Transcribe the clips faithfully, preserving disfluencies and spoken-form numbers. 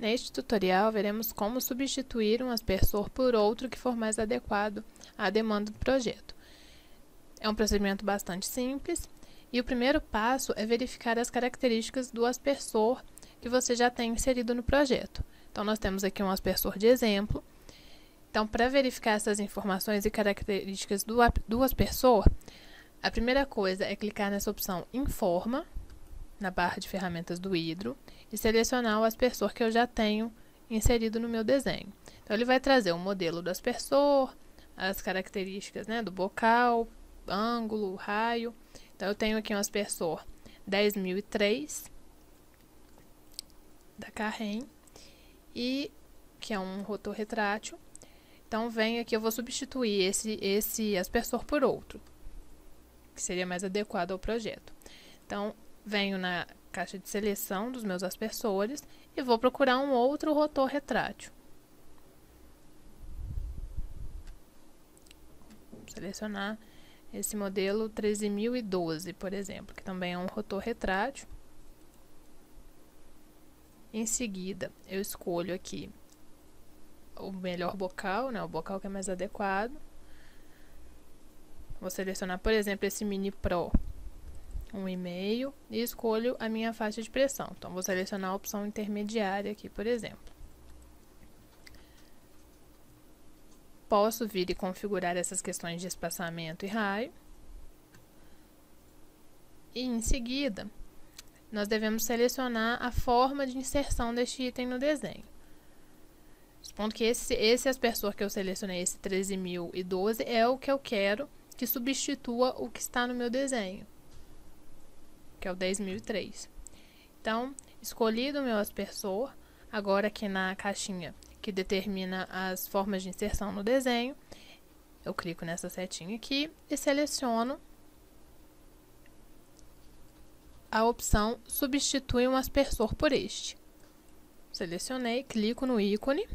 Neste tutorial, veremos como substituir um aspersor por outro que for mais adequado à demanda do projeto. É um procedimento bastante simples e o primeiro passo é verificar as características do aspersor que você já tem inserido no projeto. Então, nós temos aqui um aspersor de exemplo. Então, para verificar essas informações e características do, do aspersor, a primeira coisa é clicar nessa opção Informa, na barra de ferramentas do Hydro, e selecionar o aspersor que eu já tenho inserido no meu desenho. Então, ele vai trazer o modelo do aspersor, as características, né, do bocal, ângulo, raio. Então, eu tenho aqui um aspersor dez mil e três, da Carrem, e que é um rotor retrátil. Então, venho aqui, eu vou substituir esse, esse aspersor por outro, que seria mais adequado ao projeto. Então, venho na caixa de seleção dos meus aspersores e vou procurar um outro rotor retrátil. Vou selecionar esse modelo treze mil e doze, por exemplo, que também é um rotor retrátil. Em seguida, eu escolho aqui o melhor bocal, né, o bocal que é mais adequado. Vou selecionar, por exemplo, esse Mini Pro um e meio e escolho a minha faixa de pressão. Então, vou selecionar a opção intermediária aqui, por exemplo. Posso vir e configurar essas questões de espaçamento e raio. E, em seguida, nós devemos selecionar a forma de inserção deste item no desenho. Supondo que esse, esse aspersor que eu selecionei, esse treze mil e doze, é o que eu quero que substitua o que está no meu desenho, que é o dez mil e três. Então, escolhido o meu aspersor, agora aqui na caixinha que determina as formas de inserção no desenho, eu clico nessa setinha aqui e seleciono a opção Substitui um aspersor por este. Selecionei, clico no ícone.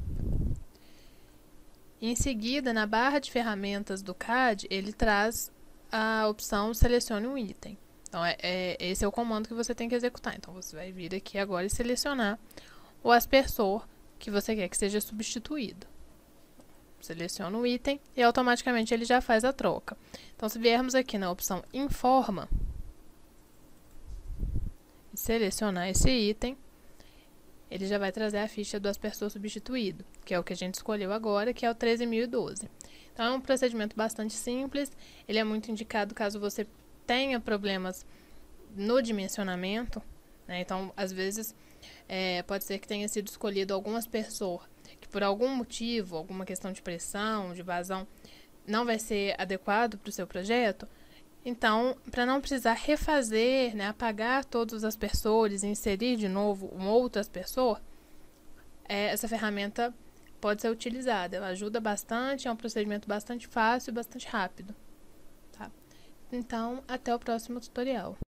Em seguida, na barra de ferramentas do C A D, ele traz a opção Selecione um item. Então, é, é, esse é o comando que você tem que executar. Então, você vai vir aqui agora e selecionar o aspersor que você quer que seja substituído. Seleciona o item e automaticamente ele já faz a troca. Então, se viermos aqui na opção Informa e selecionar esse item, ele já vai trazer a ficha do aspersor substituído, que é o que a gente escolheu agora, que é o treze mil e doze. Então, é um procedimento bastante simples, ele é muito indicado caso você tenha problemas no dimensionamento, né? Então, às vezes, é, pode ser que tenha sido escolhido algum aspersor que por algum motivo, alguma questão de pressão, de vazão, não vai ser adequado para o seu projeto. Então, para não precisar refazer, né, apagar todos os aspersores e inserir de novo um outro aspersor, é, essa ferramenta pode ser utilizada. Ela ajuda bastante, é um procedimento bastante fácil e bastante rápido. Tá? Então, até o próximo tutorial.